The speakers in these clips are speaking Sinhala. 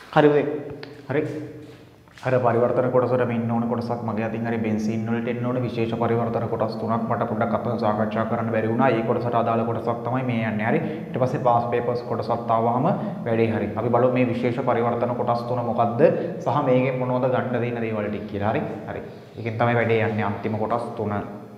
හරි පුතේ. හරි. අර පරිවර්තන කොටසට මේ ඉන්න ඕන කොටසක් මගේ අතින් හරි බෙන්සීන් වලට එන්න ඕන විශේෂ පරිවර්තන කොටස් තුනක් මට පොඩ්ඩක් අපිට සාකච්ඡා කරන්න බැරි වුණා. ඒ කොටසට අදාළ කොටසක් තමයි මේ යන්නේ. හරි. ඊට පස්සේ පාස් පේපර්ස් කොටසක් ආවම වැඩේ හරි. අපි බලමු මේ විශේෂ පරිවර්තන කොටස් තුන මොකද්ද සහ මේකෙන් මොනවද ගන්න දෙන දේවල් ටික කියලා. හරි. හරි. ඒකෙන් තමයි වැඩේ යන්නේ අන්තිම කොටස් තුන.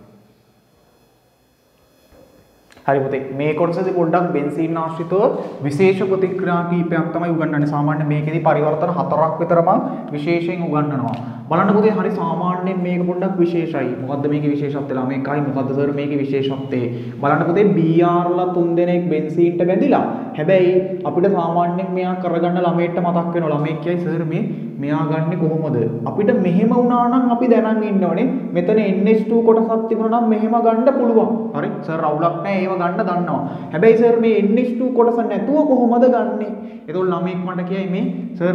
හරි පුතේ මේ කොටසේදී පොඩ්ඩක් බෙන්සීන් ආශ්‍රිතව විශේෂ ප්‍රතික්‍රියා කීපයක් තමයි උගන්වන්නේ. සාමාන්‍ය මේකෙදි පරිවර්තන හතරක් විතර මම විශේෂයෙන් උගන්වනවා. බලන්න පුතේ හරි සාමාන්‍යයෙන් මේක පොඩ්ඩක් විශේෂයි. මොකද්ද මේකේ විශේෂත්වය? ළමයිකයි මොකද්ද සර් මේකේ විශේෂත්වය? බලන්න පුතේ BR ලා 3 දෙනෙක් බෙන්සීන්ට බැඳිලා. හැබැයි අපිට සාමාන්‍යයෙන් මෙයා කරගන්න ළමයිට මතක් වෙනවා. ළමයි කියයි සර් මෙයා ගන්නෙ කොහොමද? අපිට මෙහෙම වුණා නම් අපි දැනන් ඉන්න ඕනේ. මෙතන NH2 කොටසක් තිබුණා නම් මෙහෙම ගන්න පුළුවන්. හරි සර් අවුලක් නැහැ. ඒව ගන්න දන්නවා. හැබැයි සර් මේ NH2 කොටස නැතුව කොහොමද ගන්නෙ? එතකොට ළමෙක් මට කියයි මේ සර්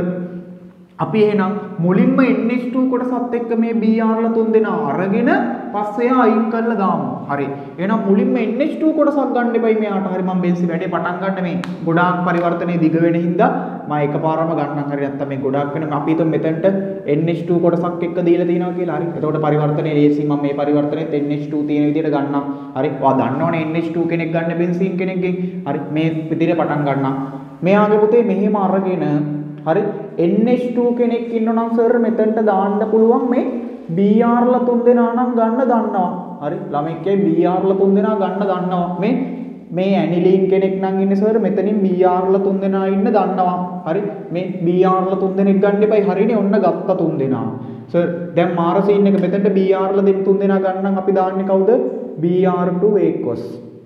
අපි එහෙනම් මුලින්ම NH2 කොටසත් එක්ක මේ BR ලා 3 දෙනා අරගෙන පස්සේ අයින් කරලා දාමු. හරි. එහෙනම් මුලින්ම NH2 කොටසක් ගන්න එපයි මෙයාට. හරි මම බෙන්සි වැඩේ පටන් ගන්න මේ ගොඩාක් පරිවර්තනයේ දිග වෙන හින්දා මම එකපාරම ගන්නම්. හරි නැත්තම් මේ ගොඩාක් වෙන අපි හිතමු මෙතනට NH2 කොටසක් එක්ක දීලා තිනවා කියලා. හරි. එතකොට පරිවර්තනයේ ලේසි මම මේ පරිවර්තනයේත් NH2 තියෙන විදිහට ගන්නම්. හරි. ඔයා දන්නවනේ NH2 කෙනෙක් ගන්න බෙන්සීන් කෙනෙක්ගෙන්. හරි. මේ විදිහට පටන් ගන්නම්. මෙයාගේ පුතේ මෙහෙම අරගෙන හරි NH2 කෙනෙක් ඉන්නනම් සර් මෙතනට දාන්න පුළුවන් මේ BR ලා 3 දෙනා නම් ගන්න දන්නවා. හරි ළමෙක් කියයි BR ලා 3 දෙනා ගන්න දන්නවා. මේ ඇනිලීන් කෙනෙක් නම් ඉන්නේ සර් මෙතනින් BR ලා 3 දෙනා ඉන්න දන්නවා. හරි මේ BR ලා 3 දෙනෙක් ගන්න එපයි. හරිනේ ඔන්න ගත්ත 3 දෙනා. සර් දැන් මාර සීන් එක මෙතනට BR ලා 3 දෙනා ගන්නම් අපි දාන්නේ කවුද? BR2 ඒකස්.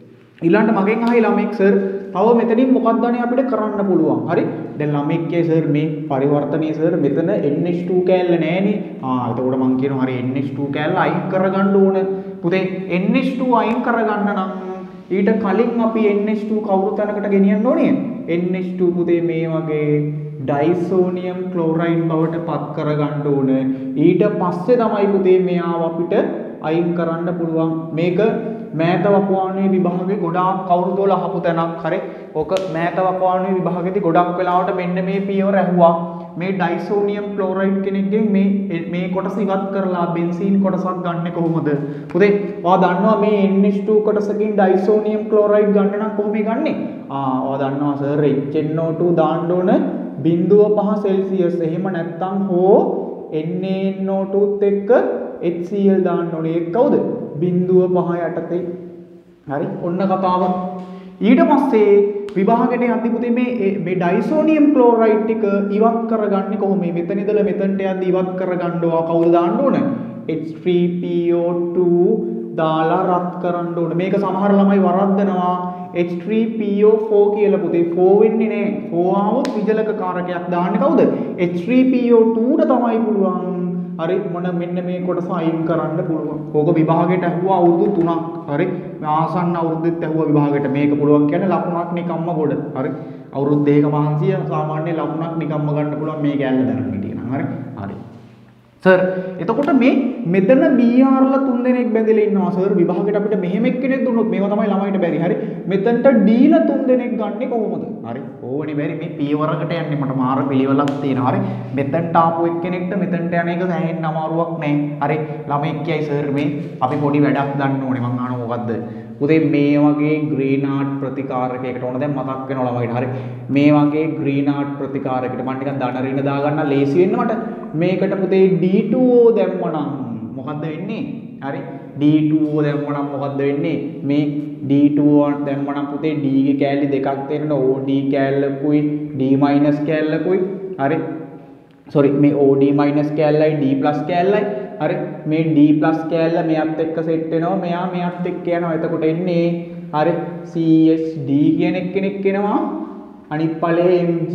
ඊළඟට මගෙන් අහයි ළමෙක් සර් තව මෙතනින් මොකක්ද අනේ අපිට කරන්න පුළුවන්. හරි දැන් ළමෙක් කියයි සර් මේ පරිවර්තනයේ සර් මෙතන NH2 කෑල්ල නෑනේ. එතකොට මං කියනවා හරි NH2 කෑල්ල අයින් කරගන්න ඕන. පුතේ NH2 අයින් කරගන්න නම් ඊට කලින් අපි NH2 කවුරු තැනකට ගෙනියන්න ඕනේ? NH2 පුතේ මේ වගේ ඩයිසෝනියම් ක්ලෝරයිඩ් බවට පත් කරගන්න ඕන. ඊට පස්සේ තමයි පුතේ මෙයාව අපිට අයින් කරන්න පුළුවන්. මේක මෑත වකවානුවේ විභාගේ ගොඩාක් කවුරුදෝ අහපු තැනක්. හරි ඕක මෑත වකවානුවේ විභාගෙදී ගොඩක් වෙලාවට මෙන්න මේ පියවර ඇහුවා. මේ ඩයිසෝනියම් ක්ලෝරයිඩ් කෙනෙක්ගෙන් මේ කොටස ඉවත් කරලා බෙන්සීන් කොටසක් ගන්න කොහොමද? පුතේ ඔයා දන්නවා මේ NH2 කොටසකින් ඩයිසෝනියම් ක්ලෝරයිඩ් ගන්න නම් කොහොමද ගන්නෙ? ඔයා දන්නවා සර් HNO2 දාන්න ඕන 0.5 සෙල්සියස්. එහෙම නැත්නම් හෝ NaNO2ත් එක්ක HCl දාන්න ඕනේ. ඒක කවුද? 0.5 යටතේ. හරි ඔන්න කතාව. ඊට පස්සේ විභාගයට යද්දි පුතේ මේ ඩයිසෝනියම් ක්ලෝරයිඩ් ටික ඉවත් කරගන්නේ කොහොමද? මෙතන ඉඳලා මෙතනට යද්දි ඉවත් කරගන්න ඕවා කවුද දාන්න ඕන? H3PO2 දාලා රත් කරන්න ඕන. මේක සමහර ළමයි වරද්දනවා H3PO4 කියලා පුතේ 4 වෙන්නේ නෑ. 4 ආවොත් විජලක කාරකයක් දාන්නේ කවුද? H3PO2 ට තමයි පුළුවන්. හරි මොන මෙන්න මේ කොටස අයින් කරන්න පුළුවන්. ඕක විභාගයට ඇහුවා අවුරුදු 3ක්. හරි ආසන්න අවුරුද්දෙත් ඇහුවා විභාගයට. මේක පුළුවන් කියන්නේ ලකුණක් නිකම්ම ගොඩ. හරි අවුරුදු 2ක මහන්සිය සාමාන්‍ය ලකුණක් නිකම්ම ගන්න පුළුවන් මේ කැලේ දැනන් හිටියනම්. හරි හරි සර් එතකොට මේ මෙතන BR ලා 3 දෙනෙක් බැඳලා ඉන්නවා සර්. විභාගයට අපිට මෙහෙම එක්කෙනෙක් දුන්නොත් මේවා තමයි ළමයිට බැරි. හරි මෙතනට D ලා 3 දෙනෙක් ගන්නෙ කොහොමද? හරි ඕවනේ බැරි මේ පියවරකට යන්නේ මට මාර පිළිවෙලක් තියෙනවා. හරි මෙතනට ආපු එක්කෙනෙක්ට මෙතනට යන එක සෑහෙන්න අමාරුවක් නෑ. හරි ළමෙක් කියයි සර් මේ අපි පොඩි වැඩක් ගන්න ඕනේ. මං අහනවා මොකද්ද? පුතේ මේ වගේ ග්‍රීන්හාර්ට් ප්‍රතිකාරකයකට ඕන දැන් මතක් වෙනවා ළමයිට. හරි මේ වගේ ග්‍රීන්හාර්ට් ප්‍රතිකාරකයකට මම ටිකක් ධන ඍණ දාගන්න ලේසි වෙන්න මට. මේකට පුතේ D2O දැම්මනම් මොකද්ද වෙන්නේ? හරි D2O දැම්මනම් මොකද්ද වෙන්නේ? මේ D2O දැම්මනම් පුතේ D ගේ කැලි දෙකක් තියෙනවා. OD කැලලකුයි D- කැලලකුයි. හරි sorry මේ OD- කැලලයි D+ කැලලයි. හරි මේ D+ කැලල මෙයත් එක්ක සෙට් වෙනවා. මෙයා මෙයත් එක්ක යනවා. එතකොට එන්නේ හරි CHD කියන කෙනෙක් එනවා. අනිත් ඵලයේ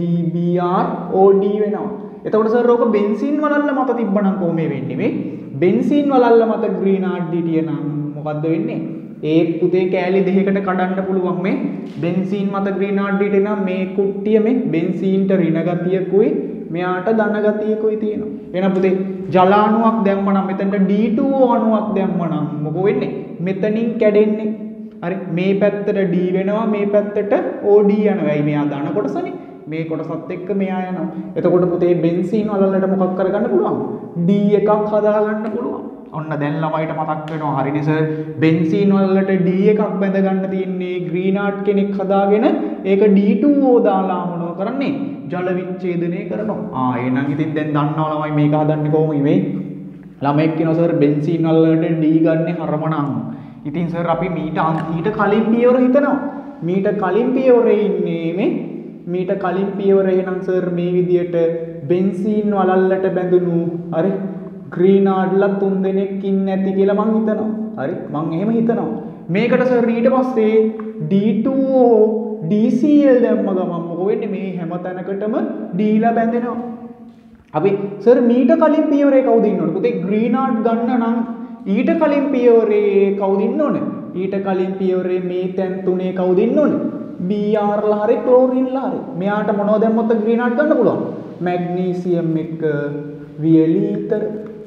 MgBrOD වෙනවා. එතකොට සර් ඕක බෙන්සීන් වලල්ල මත තිබ්බනම් කොහොම වෙන්නේ? මේ බෙන්සීන් වලල්ල මත ග්‍රීන්හාර්ට් DT නම් මොකද්ද වෙන්නේ? ඒ පුතේ කෑලි දෙකකට කඩන්න පුළුවන් මේ බෙන්සීන් මත ග්‍රීන්හාර්ට් DT නම් මේ කුට්ටිය මේ බෙන්සීන්ට ඍණ ගතියකුයි මෙයාට ධන ගතියකුයි තියෙනවා. එහෙනම් පුතේ ජල අණුවක් දැම්මනම් මෙතනට D2O අණුවක් දැම්මනම් මොකෝ වෙන්නේ? මෙතනින් කැඩෙන්නේ. හරි මේ පැත්තට D වෙනවා මේ පැත්තට OD යනවා. එයි මෙයා ධන කොටසනේ. මේ කොටසත් එක්ක මෙයා යනවා. එතකොට පුතේ බෙන්සීන් වලට මොකක් කරගන්න පුළුවන්? D එකක් හදා ගන්න පුළුවන්. ඔන්න දැන් ළමයිට මතක් වෙනවා හරිනේ සර් බෙන්සීන් වලට D එකක් බැඳ ගන්න තියෙන්නේ ග්‍රීනාඩ් කෙනෙක් හදාගෙන ඒක D2O දාලා මොනව කරන්නේ ජල විච්ඡේදනය කරනවා එහෙනම් ඉතින් දැන් දන්නවා ළමයි මේක හදන්නේ කොහොමද මේ ළමෙක් කියනවා සර් බෙන්සීන් වලට D ගන්න හරමනම් ඉතින් සර් අපි ඊට කලින් පියවර හිතනවා මීට කලින් පියවරේ ඉන්නේ මේ මීට කලින් පියවරේ නම් සර් මේ විදියට බෙන්සීන් වලල්ලට බැඳුණු හරි ග්‍රීනාඩ්ලා 3 දෙනෙක් ඉන්නේ නැති කියලා මං හිතනවා. හරි මං එහෙම හිතනවා. මේකට සර් ඊට පස්සේ D2O DCl දැම්ම ගමන් මොකද වෙන්නේ මේ හැම තැනකටම D ලා බැඳෙනවා. අපි සර් මීට කලින් පියවරේ කවුද ඉන්නවද? පුතේ ග්‍රීනාඩ් ගන්න නම් ඊට කලින් පියවරේ කවුද ඉන්න ඕනේ? ඊට කලින් පියවරේ මේ තැන් තුනේ කවුද ඉන්න ඕනේ? Br ලා හරි ක්ලෝරින් ලා හරි. මෙයාට මොනවද දැම්මොත් ග්‍රීනාඩ් ගන්න පුළුවන්? මැග්නීසියම් එක වියලීතර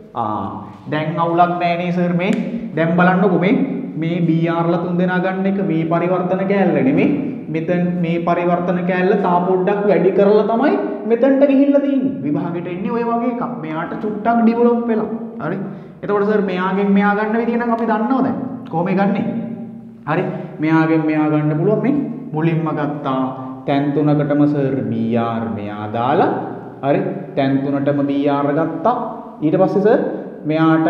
දැන් අවුලක් නෑනේ සර් මේ දැන් බලන්නකෝ මේ Br ලා 3 දෙනා ගන්න එක මේ පරිවර්තන කෑල්ල නෙමෙයි මෙතන මේ පරිවර්තන කෑල්ල තා පොඩ්ඩක් වැඩි කරලා තමයි මෙතනට ගිහිල්ලා තියෙන්නේ විභාගෙට එන්නේ ඔය වගේ එකක් මෙයාට චුට්ටක් ඩිවෙලොප් වෙලා හරි එතකොට සර් මෙයාගෙන් මෙයා ගන්න විදිය නම් අපි දන්නවද කොහොමද ගන්නෙ හරි මෙයාගෙන් මෙයා ගන්න පුළුවන් මේ මුලින්ම ගත්තා තැන් තුනකටම සර් Br මෙයා දාලා හරි තැන් තුනටම Br ගත්තා ඊට පස්සේ සර් මෙයාට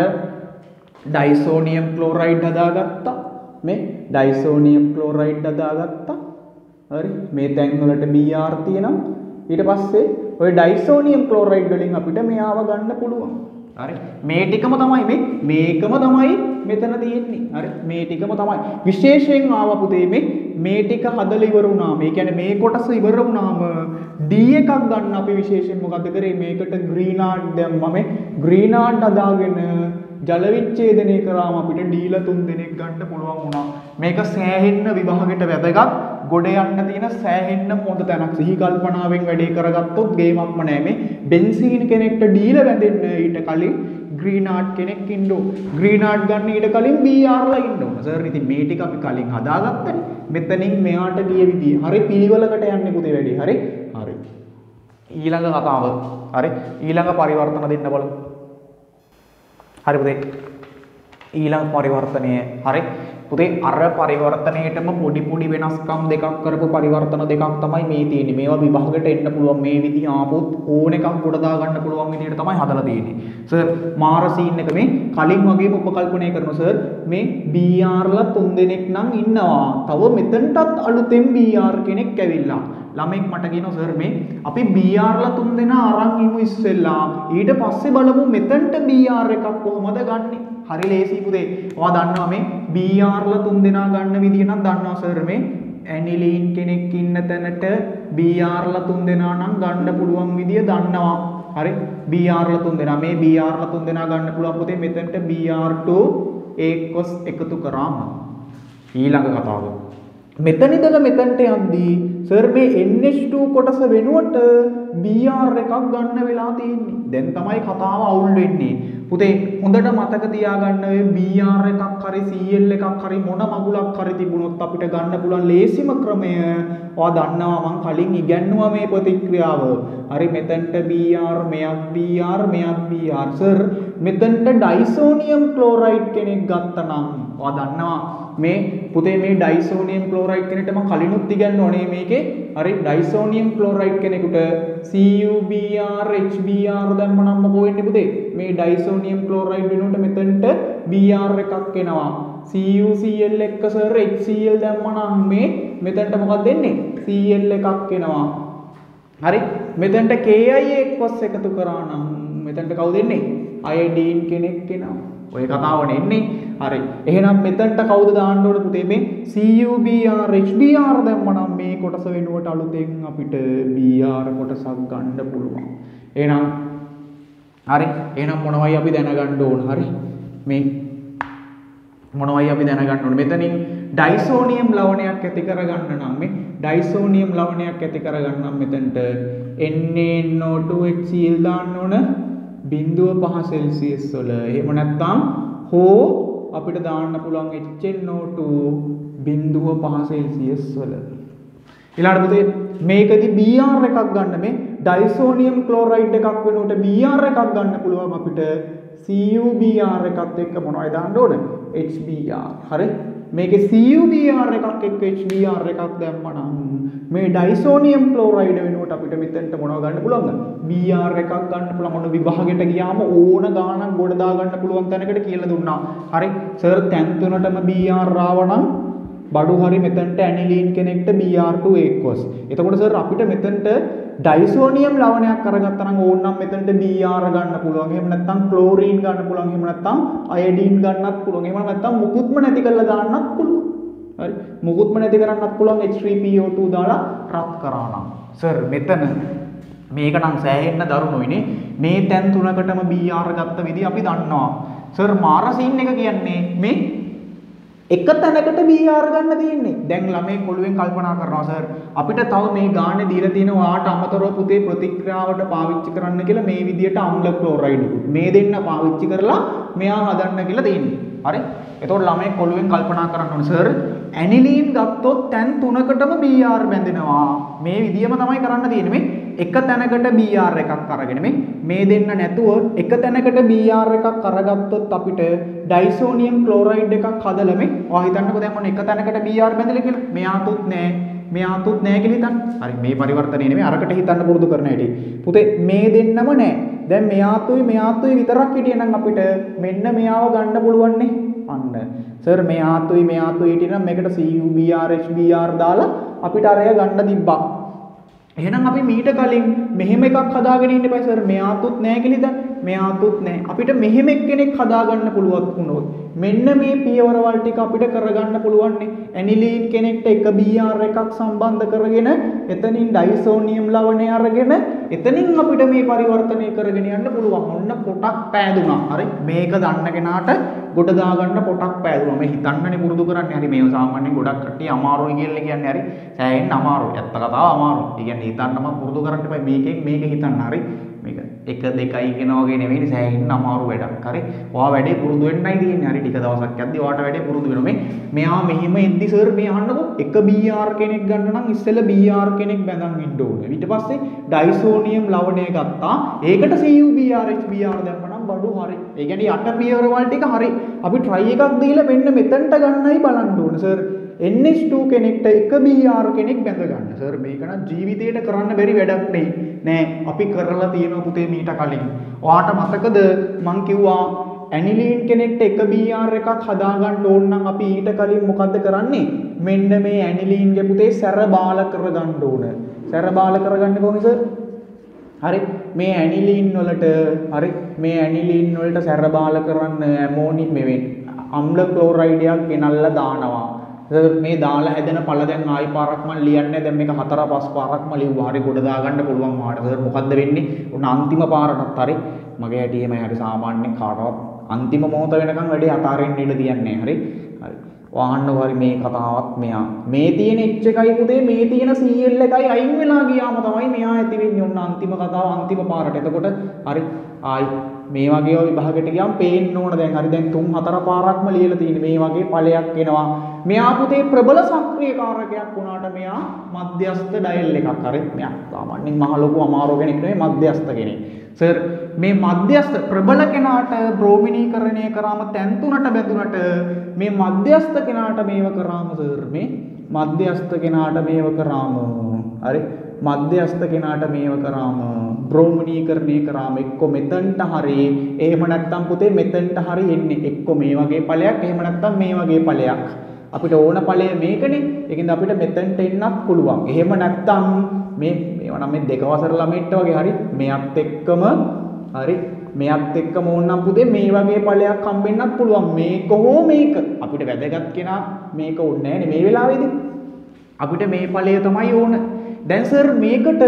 ඩයිසෝනියම් ක්ලෝරයිඩ් හදාගත්තා මේ ඩයිසෝනියම් ක්ලෝරයිඩ් හදාගත්තා හරි මේ තැන් වලට Br තියෙනවා ඊට පස්සේ ওই ඩයිසෝනියම් ක්ලෝරයිඩ් වලින් අපිට මෙයාව ගන්න පුළුවන් හරි මේ ටිකම තමයි මේකම තමයි මෙතන තියෙන්නේ හරි මේ ටිකම තමයි විශේෂයෙන් ආව පුතේ මේ ටික හදලා ඉවර වුණාම ඒ කියන්නේ මේ කොටස ඉවර වුණාම D එකක් ගන්න අපි විශේෂයෙන් මොකද කරේ මේකට ග්‍රීනාඩ් දැම්මම ග්‍රීනාඩ් හදාගෙන ජල විච්ඡේදනය කරාම අපිට D ලා 3 දෙනෙක් ගන්න පුළුවන් වුණා මේක සෑහෙන්න විභාගෙට වැදගත් ගොඩ යන්න තියෙන සෑහෙන්න හොඳ තැනක් සිහි කල්පනාවෙන් වැඩේ කරගත්තොත් ගේමක්ම නෑ මේ බෙන්සීන් කෙනෙක්ට D ලා වැදෙන්න ඊට කලින් ග්‍රීනාඩ් කෙනෙක් ඉන්න ඕන ග්‍රීනාඩ් ගන්න ඊට කලින් Br ලා ඉන්න ඕන සර් ඉතින් මේ ටික අපි කලින් හදාගත්තනේ මෙතනින් මෙයාට ගිය විදිය හරි පිළිවෙලකට යන්නේ පුතේ වැඩි හරි හරි ඊළඟ කතාව හරි ඊළඟ පරිවර්තන දෙන්න බලමු හරි පුතේ ඊළඟ පරිවර්තනය හරි පුතේ අර පරිවර්තනයේටම පොඩි වෙනස්කම් දෙකක් කරපු පරිවර්තන දෙකක් තමයි මේ තියෙන්නේ මේවා විභාගයට එන්න පුළුවන් මේ විදිහ ආපොත් ඕන එකක් කොට දා ගන්න පුළුවන් විදිහට තමයි හදලා තියෙන්නේ සර් මාර සීන් එක මේ කලින් වගේම උපකල්පනය කරනවා සර් මේ Br ලා 3 දෙනෙක් නම් ඉන්නවා තව මෙතනටත් අලුතෙන් Br කෙනෙක් ඇවිල්ලා ළමෙක් මට කියනවා සර් මේ අපි Br ලා 3 දෙනා අරන් ඉමු ඉස්සෙල්ලා ඊට පස්සේ බලමු මෙතනට Br එකක් කොහොමද ගන්නෙ හරි ලේසි පුතේ ඔයා දන්නවා මේ Br ලා 3 දෙනා ගන්න විදිය නම් දන්නවා සර් මේ ඇනිලීන් කෙනෙක් ඉන්න තැනට Br ලා 3 දෙනා නම් ගන්න පුළුවන් විදිය දන්නවා හරි Br ලා 3 දෙනා මේ Br ලා 3 දෙනා ගන්න පුළුවන් පුතේ මෙතනට Br2 ඒකස් එකතු කරාම ඊළඟ කතාව මෙතන ඉඳලා මෙතනට යද්දී සර් මේ NH2 කොටස වෙනුවට Br එකක් ගන්න වෙලා තියෙන්නේ. දැන් තමයි කතාව අවුල් වෙන්නේ. පුතේ හොඳට මතක තියාගන්න ඔය Br එකක් හරි Cl එකක් හරි මොන මගුලක් හරි තිබුණොත් අපිට ගන්න පුළුවන් ලේසිම ක්‍රමය ඔයා දන්නවා මම කලින් ඉගැන්නුවා මේ ප්‍රතික්‍රියාව. හරි මෙතනට Br මෙයක් Br මෙයක් Br සර් මෙතනට ඩයිසෝනියම් ක්ලෝරයිඩ් කෙනෙක් ගත්තා නම් ඔයා දන්නවා මේ පුතේ මේ ඩයිසෝනියම් ක්ලෝරයිඩ් කෙනෙක්ට මම කලිනුත් ඉගන්වන්නේ මේකේ හරි ඩයිසෝනියම් ක්ලෝරයිඩ් කෙනෙකුට CuBr HBr දැම්ම නම් මොකෝ වෙන්නේ පුතේ මේ ඩයිසෝනියම් ක්ලෝරයිඩ් වෙනුවට මෙතනට Br එකක් එනවා CuCl එක්ක සර් HCl දැම්ම නම් මේ මෙතනට මොකක්ද දෙන්නේ Cl එකක් එනවා හරි මෙතනට Ki එක්වස් එකතු කරා නම් මෙතනට කවුද එන්නේ අයඩීන් කෙනෙක් එනවා ඔය කතාවනේ එන්නේ හරි එහෙනම් මෙතනට කවුද දාන්න ඕනේ පුතේ මේ CuBr HBr දැම්මනම් මේ කොටස වෙනුවට අලුතෙන් අපිට Br කොටසක් ගන්න පුළුවන් එහෙනම් හරි එහෙනම් මොනවයි අපි දැනගන්න ඕන හරි මේ මොනවයි අපි දැනගන්න ඕන මෙතනින් ඩයිසෝනියම් ලවණයක් ඇති කරගන්න නම් මේ ඩයිසෝනියම් ලවණයක් ඇති කරගන්න නම් මෙතනට NaNO2HCl දාන්න ඕන 0.5 සෙල්සියස් වල එහෙම නැත්නම් හෝ අපිට දාන්න පුළුවන් HNO2 0.5 සෙල්සියස් වල ඊළඟට පුතේ මේකදී Br එකක් ගන්න මේ ඩයිසෝනියම් ක්ලෝරයිඩ් එකක් වෙනුවට Br එකක් ගන්න පුළුවන් අපිට CuBr එකත් එක්ක මොනවද දාන්න ඕන? HBr. හරි. මේකේ CuBr එකක් එක්ක HBr එකක් දැම්මනම් මේ ඩයිසෝනියම් ක්ලෝරයිඩ් වෙනුවට අපිට මෙතනට මොනව ගන්න පුළුවන්ද? Br එකක් ගන්න පුළුවන්. ඔන්න විභාගෙට ගියාම ඕන ගාණක් ගොඩ දා ගන්න පුළුවන් තැනකට කියලා දුන්නා. හරි. සර් තැන් තුනටම Br ආවනම් බඩු හරි මෙතනට ඇනිලීන් කෙනෙක්ට Br2 equals. එතකොට සර් අපිට මෙතනට ඩයිසෝනියම් ලවණයක් අරගත්තා නම් ඕනනම් මෙතනට Br ගන්න පුළුවන්. එහෙම නැත්නම් ක්ලෝරීන් ගන්න පුළුවන්. එහෙම නැත්නම් අයඩීන් ගන්නත් පුළුවන්. එහෙම නැත්නම් මුකුත්ම නැති කරලා දාන්නත් පුළුවන්. හරි. මුකුත්ම නැති කරන්නත් පුළුවන් H3PO2 දාලා රත් කරා නම්. සර් මෙතන මේක නම් සෑහෙන්න දරුණුයිනේ. මේ තැන් තුනකටම Br ගත්ත විදිහ අපි දන්නවා. සර් මාරසින් එක කියන්නේ මේ එක තැනකට Br ගන්න තියෙන්නේ. දැන් ළමයි කොළුවෙන් කල්පනා කරනවා සර් අපිට තව මේ ගානේ දීලා තියෙන වාට අමතරව පුතේ ප්‍රතික්‍රියාවට පාවිච්චි කරන්න කියලා මේ විදියට අම්ල ක්ලෝරයිඩ් මේ දෙන්න පාවිච්චි කරලා මෙයා හදන්න කියලා තියෙන්නේ. හරි. එතකොට ළමයි කොළුවෙන් කල්පනා කරන්න ඕනේ සර් ඇනිලීන් ගත්තොත් තැන් තුනකටම Br බැඳෙනවා. මේ විදියම තමයි කරන්න තියෙන්නේ. මේ එක තැනකට Br එකක් අරගෙන මේ දෙන්න නැතුව එක තැනකට Br එකක් අරගත්තොත් අපිට ඩයිසෝනියම් ක්ලෝරයිඩ් එකක් හදලා මේ ඔයා හිතන්නකෝ දැන් මොන එක තැනකට Br බැඳලා කියලා. මෙයාතුත් නෑ මෙයාතුත් නෑ කියලා හිතන්න. හරි මේ පරිවර්තනය නෙමෙයි අරකට හිතන්න පුරුදු කරන හැටි. පුතේ මේ දෙන්නම නෑ. දැන් මෙයාතුයි විතරක් හිටියනම් අපිට මෙන්න මෙයාව ගන්න පුළුවන් නේ. අන්න. සර් මෙයාතුයි හිටියනම් මේකට CuBr HBr දාලා අපිට අරය ගන්න තිබ්බා. එහෙනම් අපි මීට කලින් මෙහෙම එකක් හදාගෙන ඉන්න එපා සර් මෙයාතුත් නෑ කියලා හිතන්න. මෙයාතුත් නෑ. අපිට මෙහෙම එක්කෙනෙක් හදාගන්න පුළුවන් වුණොත් මෙන්න මේ පියවරවල් ටික අපිට කරගන්න පුළුවන් නේ. ඇනිලීන් කෙනෙක්ට එක Br එකක් සම්බන්ධ කරගෙන එතනින් ඩයිසෝනියම් ලවණය අරගෙන එතනින් අපිට මේ පරිවර්තනය කරගෙන යන්න පුළුවන්. ඔන්න පොටක් පෑදුනා. හරි. මේක දන්න කෙනාට ගොඩ දාගන්න පොටක් පෑදුනා. මේ හිතන්නනේ පුරුදු කරන්නේ. හරි මේව සාමාන්‍යයෙන් ගොඩක් කට්ටිය අමාරුයි කියලා කියන්නේ. හරි. සෑහෙන්න අමාරුයි. ඇත්ත කතාව අමාරුයි. ඒ කියන්නේ හිතන්නම පුරුදු කරන්න එපා. මේකෙන් මේක හිතන්න. හරි. මේක 1 2යි කියන වගේ නෙවෙයි සෑහෙන්න අමාරු වැඩක්. හරි. ඔයා වැඩේ පුරුදු වෙන්නයි තියෙන්නේ. හරි ටික දවසක් යද්දී ඔයාට වැඩේ පුරුදු වෙනවා. මෙයා මෙහෙම එද්දි සර් මේ අහන්නකො එක Br කෙනෙක් ගන්න නම් ඉස්සෙල්ලා Br කෙනෙක් බඳන් ඉන්න ඕනේ. ඊට පස්සේ ඩයිසෝනියම් ලවණය ගත්තා. ඒකට CuBr HBr දැම්මනම් බඩු හරි. ඒ කියන්නේ යට පියවරවල් ටික හරි. අපි try එකක් දීලා මෙන්න මෙතනට ගන්නයි බලන්න ඕනේ සර්. NH2 කෙනෙක්ට එක Br කෙනෙක් බැඳ ගන්න. සර් මේක නම් ජීවිතේට කරන්න බැරි වැඩක් නෑ. අපි කරලා තියෙනවා පුතේ මීට කලින්. ඔයාට මතකද මං කිව්වා ඇනිලීන් කෙනෙක්ට එක Br එකක් හදා ගන්න ඕන නම් අපි ඊට කලින් මොකද්ද කරන්නේ? මෙන්න මේ ඇනිලීන්ගේ පුතේ සැර බාල කරගන්න ඕන. සැර බාල කරගන්නේ කොහොමද සර්? හරි මේ ඇනිලීන් වලට හරි මේ ඇනිලීන් වලට සැර බාල කරන්න ඇමෝනි මේ අම්ල ක්ලෝරයිඩ් එකක් ගෙනල්ලා දානවා. මේ දාලා හැදෙන පළ දැන් ආයි පාරක් මම ලියන්නේ දැන් මේක 4-5 පාරක්ම ලිව්වා. හරි ගොඩ දාගන්න පුළුවන් මාට. සර් මොකද්ද වෙන්නේ? උන අන්තිම පාරටත් හරි මගේ හැටියෙමයි හරි සාමාන්‍යයෙන් කාටවත් අන්තිම මොහොත වෙනකන් වැඩේ අතාරින්න ඉඩ තියන්නේ. හරි. හරි. වහන්නකො හරි මේ කතාවත් මෙයා. මේ තියෙන H එකයි පුතේ මේ තියෙන Cl එකයි අයින් වෙලා ගියාම තමයි මෙයා ඇති වෙන්නේ. උන අන්තිම කතාව අන්තිම පාරට. එතකොට හරි ආයි මේ වගේ විභාගෙට ගියාම පේන්න ඕන දැන් හරි දැන් 3-4 පාරක්ම ලියලා තියෙන්නේ මේ වගේ ඵලයක් එනවා. මෙයා පුතේ ප්‍රබල සක්‍රීය කාරකයක් වුණාට මෙයා මධ්‍යස්ථ ඩයල් එකක්. හරි මෙයා සාමාන්‍යයෙන් මහ ලොකු අමාරු කෙනෙක් නෙවෙයි මධ්‍යස්ථ කෙනෙක්. සර් මේ මධ්‍යස්ථ ප්‍රබල කෙනාට බ්‍රෝමිනීකරණය කරාම තැන් තුනට බැඳුනට මේ මධ්‍යස්ථ කෙනාට මේව කරාම සර් මේ මධ්‍යස්ථ කෙනාට මේව කරාම හරි මධ්‍යස්ථ කෙනාට මේව කරාම බ්‍රෝමිනීකරණය කරාම එක්ක මෙතනට හරි එහෙම නැත්නම් පුතේ මෙතනට හරි එන්නේ එක්ක මේ වගේ ඵලයක් එහෙම නැත්නම් මේ වගේ ඵලයක් අපිට ඕන ඵලය මේකනේ ඒකින්ද අපිට මෙතනට එන්නත් පුළුවන් එහෙම නැත්නම් මේවා නම් මේ දෙක වසර ළමයින්ට වගේ හරි මෙයත් එක්කම හරි මෙයත් එක්කම ඕනනම් පුතේ මේ වගේ ඵලයක් හම්බෙන්නත් පුළුවන් මේක හෝ මේක අපිට වැදගත් කෙනා මේක ඕනේ නැහැ නේ මේ වෙලාවේදී අපිට මේ ඵලය තමයි ඕන දැන් සර් මේකට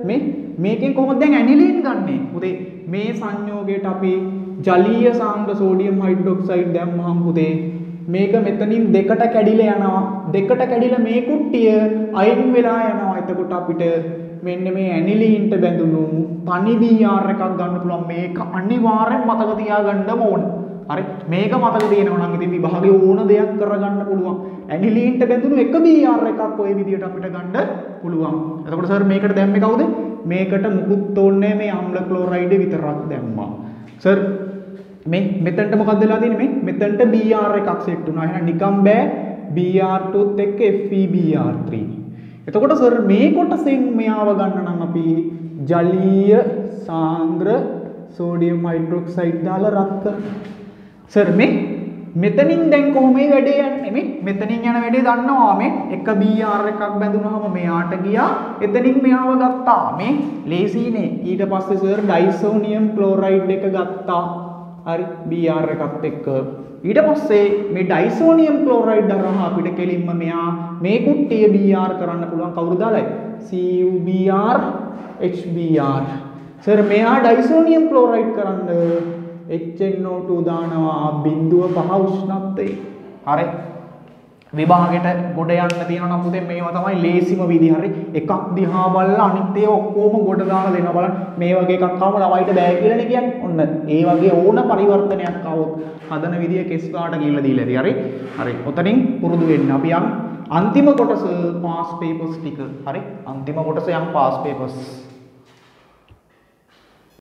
මේකෙන් කොහොමද දැන් ඇනිලින් ගන්නෙ පුතේ මේ සංයෝගයට අපි ජලීය සාන්ද්‍ර සෝඩියම් හයිඩ්‍රොක්සයිඩ් දැම්මහම පුතේ මේක මෙතනින් දෙකට කැඩිලා යනවා දෙකට කැඩිලා මේ කුට්ටිය අයින් වෙලා යනවා එතකොට අපිට මෙන්න මේ ඇනිලීන්ට බැඳුණු තනි Br එකක් ගන්න පුළුවන් මේක අනිවාර්යෙන් මතක තියාගන්නම ඕන හරි මේක මතක තියෙනවා නම් ඉතින් විභාගේ ඕන දෙයක් කරගන්න පුළුවන්. ඇනිලීන්ට බැඳුණු එක BR එකක් ඔය විදියට අපිට ගන්න පුළුවන්. එතකොට සර් මේකට දැම්මේ කවුද? මේකට මුකුත් ඕනේ මේ අම්ල ක්ලෝරයිඩ් විතරක් දැම්මා. සර් මේ මෙතනට මොකක්ද වෙලා තියෙන්නේ? මෙතනට BR එකක් සෙට් වුණා. එහෙනම් නිකම් බෑ BR2ත් එක්ක FeBr3. එතකොට සර් මේ කොටසෙන් මෙයාව ගන්න නම් අපි ජලීය සාන්ද්‍ර සෝඩියම් හයිඩ්‍රොක්සයිඩ් දාලා රත් කරනවා. සර් මේ මෙතනින් දැන් කොහොම මේ වැඩේ යන්නේ? මේ මෙතනින් යන වැඩේ දන්නවා මේ එක BR එකක් බැඳුනහම මෙයාට ගියා. එතනින් මෙයාව ගත්තා. මේ ලේසිනේ. ඊට පස්සේ සර් ඩයිසෝනියම් ක්ලෝරයිඩ් එක ගත්තා. හරි BR එකත් එක්ක. ඊට පස්සේ මේ ඩයිසෝනියම් ක්ලෝරයිඩ් හරහා අපිට කෙලින්ම මෙයා මේ කුට්ටිය BR කරන්න පුළුවන් කවුරු දාලායි? CuBr HBr. සර් මෙයා ඩයිසෝනියම් ක්ලෝරයිඩ් කරන්න HNO2 දානවා 0.5 උෂ්ණත්වයේ. හරි. විභාගෙට ගොඩ යන්න තියෙනවා නම් පුතේ මේවා තමයි ලේසිම විදිහ. හරි. එකක් දිහා බලලා අනිත් ඒවා ඔක්කොම ගොඩ දාලා දෙනවා බලන්න. මේ වගේ එකක් ආවම ළමයිට බෑ කියලානේ කියන්නේ. ඔන්න ඒ වගේ ඕන පරිවර්තනයක් ආවොත් හදන විදිය කෙස් කාට කියලා දීලා ඇති. හරි. හරි. ඔතනින් පුරුදු වෙන්න. අපි යම් අන්තිම කොටස පාස් පේපර්ස් ටික. හරි. අන්තිම කොටස යම් පාස් පේපර්ස්